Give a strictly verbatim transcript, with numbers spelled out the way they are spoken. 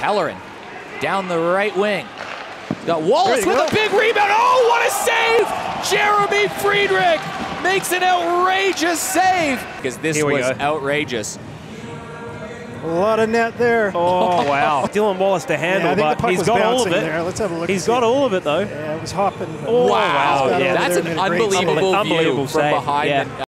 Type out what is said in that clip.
Pellerin down the right wing. Got Wallace with go. a big rebound. Oh, what a save! Jeremy Friederich makes an outrageous save. Because this Here we was go. outrageous. A lot of net there. Oh, wow. Dylan Wallace to handle, Yeah, I think the but puck he's was got all of bouncing it. there. Let's have a look. He's and got see. all of it, though. Yeah, it was hopping. Oh, Wow, wow. Got Yeah, over that's there an and made a great unbelievable save. view Unbelievable from save. behind Yeah. the